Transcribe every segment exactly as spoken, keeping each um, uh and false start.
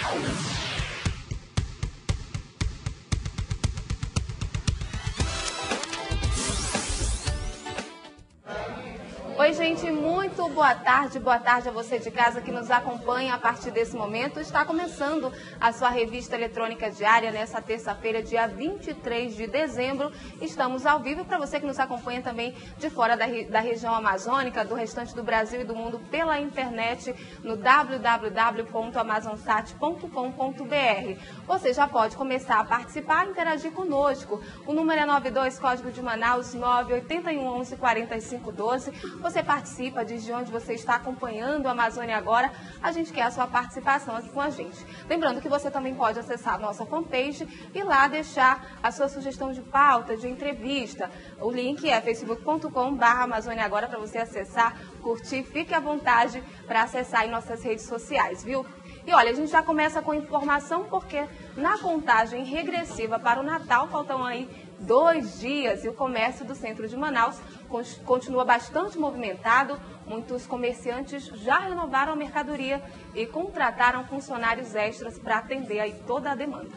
Oi, gente, muito boa tarde, boa tarde a você de casa que nos acompanha a partir desse momento. Está começando a sua revista eletrônica diária nessa terça-feira, dia vinte e três de dezembro. Estamos ao vivo para você que nos acompanha também de fora da, da região amazônica, do restante do Brasil e do mundo pela internet no w w w ponto amazonsat ponto com ponto b r. Você já pode começar a participar e interagir conosco. O número é nove dois, código de Manaus, nove oito um, onze, quatro cinco um dois. Você participa, diz de onde você está acompanhando a Amazônia Agora. A gente quer a sua participação aqui com a gente. Lembrando que você também pode acessar a nossa fanpage e lá deixar a sua sugestão de pauta, de entrevista. O link é facebook ponto com barra Amazônia Agora para você acessar, curtir. Fique à vontade para acessar em nossas redes sociais, viu? E olha, a gente já começa com informação porque na contagem regressiva para o Natal faltam aí dois dias e o comércio do centro de Manaus continua bastante movimentado. Muitos comerciantes já renovaram a mercadoria e contrataram funcionários extras para atender aí toda a demanda.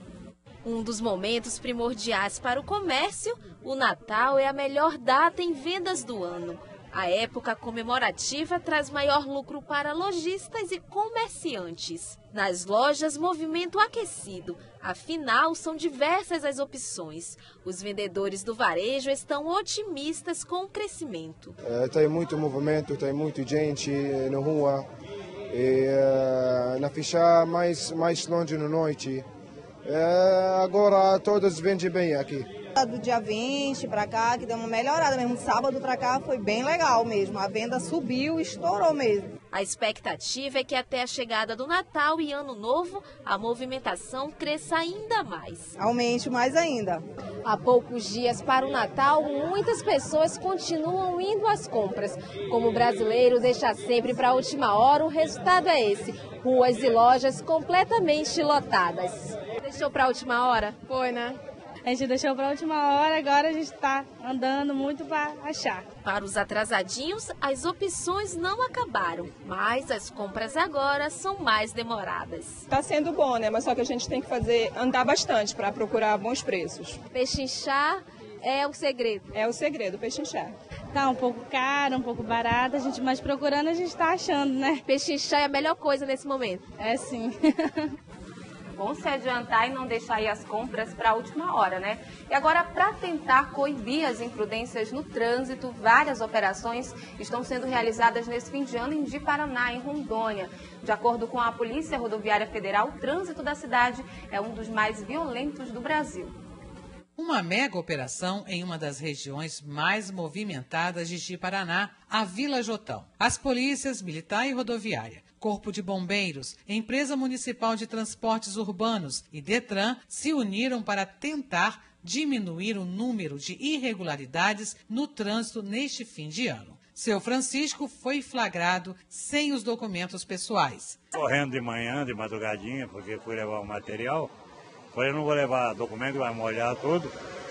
Um dos momentos primordiais para o comércio, o Natal é a melhor data em vendas do ano. A época comemorativa traz maior lucro para lojistas e comerciantes. Nas lojas, movimento aquecido. Afinal, são diversas as opções. Os vendedores do varejo estão otimistas com o crescimento. É, tem muito movimento, tem muita gente na rua. E, uh, na fechar mais, mais longe na noite. É, agora todos vendem bem aqui. Do dia vinte para cá, que deu uma melhorada mesmo. Sábado para cá foi bem legal mesmo. A venda subiu, estourou mesmo. A expectativa é que até a chegada do Natal e Ano Novo, a movimentação cresça ainda mais. Aumente mais ainda. Há poucos dias para o Natal, muitas pessoas continuam indo às compras. Como o brasileiro deixa sempre para a última hora, o resultado é esse. Ruas e lojas completamente lotadas. Deixou para a última hora? Foi, né? A gente deixou para a última hora, agora a gente está andando muito para achar. Para os atrasadinhos, as opções não acabaram, mas as compras agora são mais demoradas. Está sendo bom, né? Mas só que a gente tem que fazer, andar bastante para procurar bons preços. Pechinchar é o segredo. É o segredo, pechinchar. Tá um pouco caro, um pouco barato, a gente mais procurando a gente está achando, né? Pechinchar é a melhor coisa nesse momento. É sim. Bom se adiantar e não deixar aí as compras para a última hora, né? E agora, para tentar coibir as imprudências no trânsito, várias operações estão sendo realizadas nesse fim de ano em Ji-Paraná, em Rondônia. De acordo com a Polícia Rodoviária Federal, o trânsito da cidade é um dos mais violentos do Brasil. Uma mega operação em uma das regiões mais movimentadas de Ji-Paraná, a Vila Jotão. As polícias militar e rodoviária, Corpo de Bombeiros, Empresa Municipal de Transportes Urbanos e Detran se uniram para tentar diminuir o número de irregularidades no trânsito neste fim de ano. Seu Francisco foi flagrado sem os documentos pessoais. Correndo de manhã, de madrugadinha, porque fui levar o material. Falei, não vou levar documento, vai molhar tudo.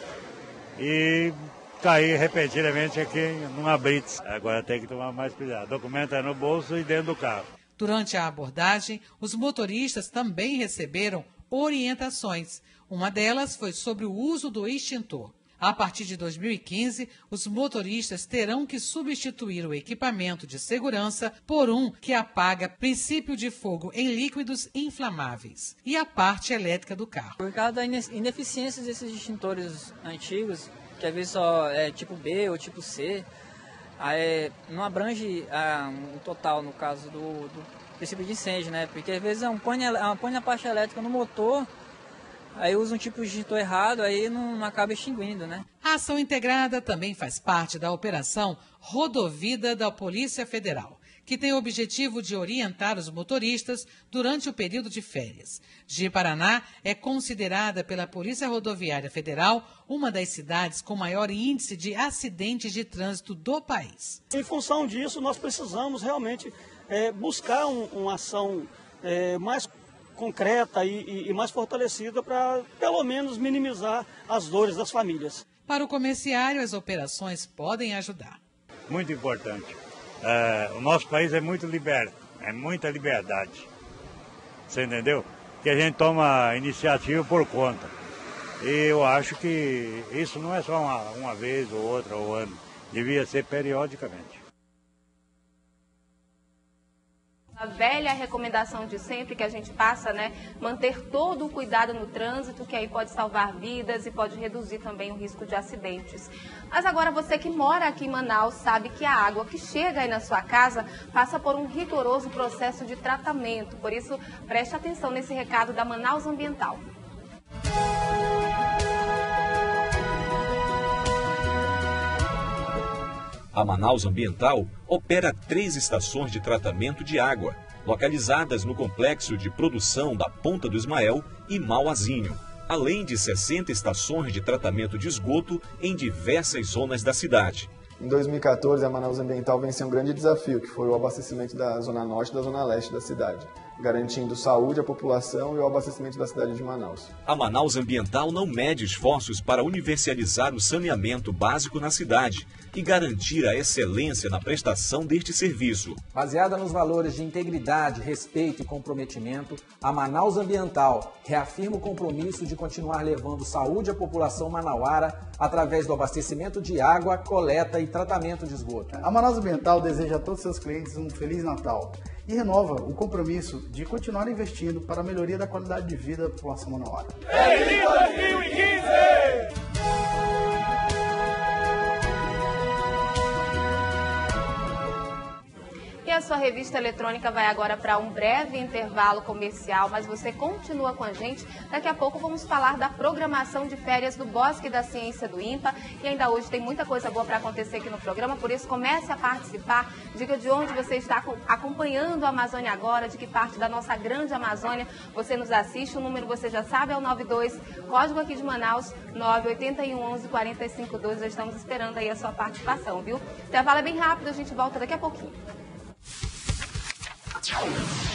E caí repentinamente aqui numa blitz. Agora tem que tomar mais cuidado. Documento é no bolso e dentro do carro. Durante a abordagem, os motoristas também receberam orientações. Uma delas foi sobre o uso do extintor. A partir de dois mil e quinze, os motoristas terão que substituir o equipamento de segurança por um que apaga princípio de fogo em líquidos inflamáveis e a parte elétrica do carro. Por causa da ineficiência desses extintores antigos, que às vezes só é tipo B ou tipo C, aí não abrange ah, um total no caso do, do princípio de incêndio, né? Porque às vezes põe, põe a parte elétrica no motor, aí usa um tipo de extintor errado, aí não, não acaba extinguindo, né? A ação integrada também faz parte da operação Rodovida da Polícia Federal, que tem o objetivo de orientar os motoristas durante o período de férias. Ji-Paraná é considerada pela Polícia Rodoviária Federal uma das cidades com maior índice de acidentes de trânsito do país. Em função disso, nós precisamos realmente é, buscar um, uma ação é, mais concreta e, e, e mais fortalecida para, pelo menos, minimizar as dores das famílias. Para o comerciário, as operações podem ajudar. Muito importante. É, o nosso país é muito liberto, é muita liberdade. você entendeu? Que a gente toma iniciativa por conta. E eu acho que isso não é só uma, uma vez ou outra ou ano, devia ser periodicamente. A velha recomendação de sempre que a gente passa, né, manter todo o cuidado no trânsito, que aí pode salvar vidas e pode reduzir também o risco de acidentes. Mas agora você que mora aqui em Manaus sabe que a água que chega aí na sua casa passa por um rigoroso processo de tratamento. Por isso, preste atenção nesse recado da Manaus Ambiental. A Manaus Ambiental opera três estações de tratamento de água, localizadas no complexo de produção da Ponta do Ismael e Mauazinho, além de sessenta estações de tratamento de esgoto em diversas zonas da cidade. Em dois mil e quatorze, a Manaus Ambiental venceu um grande desafio, que foi o abastecimento da Zona Norte e da Zona Leste da cidade, garantindo saúde à população e o abastecimento da cidade de Manaus. A Manaus Ambiental não mede esforços para universalizar o saneamento básico na cidade e garantir a excelência na prestação deste serviço. Baseada nos valores de integridade, respeito e comprometimento, a Manaus Ambiental reafirma o compromisso de continuar levando saúde à população manauara através do abastecimento de água, coleta e tratamento de esgoto. A Manaus Ambiental deseja a todos seus clientes um Feliz Natal e renova o compromisso de continuar investindo para a melhoria da qualidade de vida da população manauara. Feliz dois mil e quinze! E a sua revista eletrônica vai agora para um breve intervalo comercial, mas você continua com a gente. Daqui a pouco vamos falar da programação de férias do Bosque da Ciência do INPA. E ainda hoje tem muita coisa boa para acontecer aqui no programa, por isso comece a participar. Diga de onde você está acompanhando a Amazônia agora, de que parte da nossa grande Amazônia você nos assiste. O número você já sabe, é o nove dois, código aqui de Manaus, nove oito um, onze, quatro cinco dois. Já estamos esperando aí a sua participação, viu? O intervalo é bem rápido, a gente volta daqui a pouquinho. Tchau.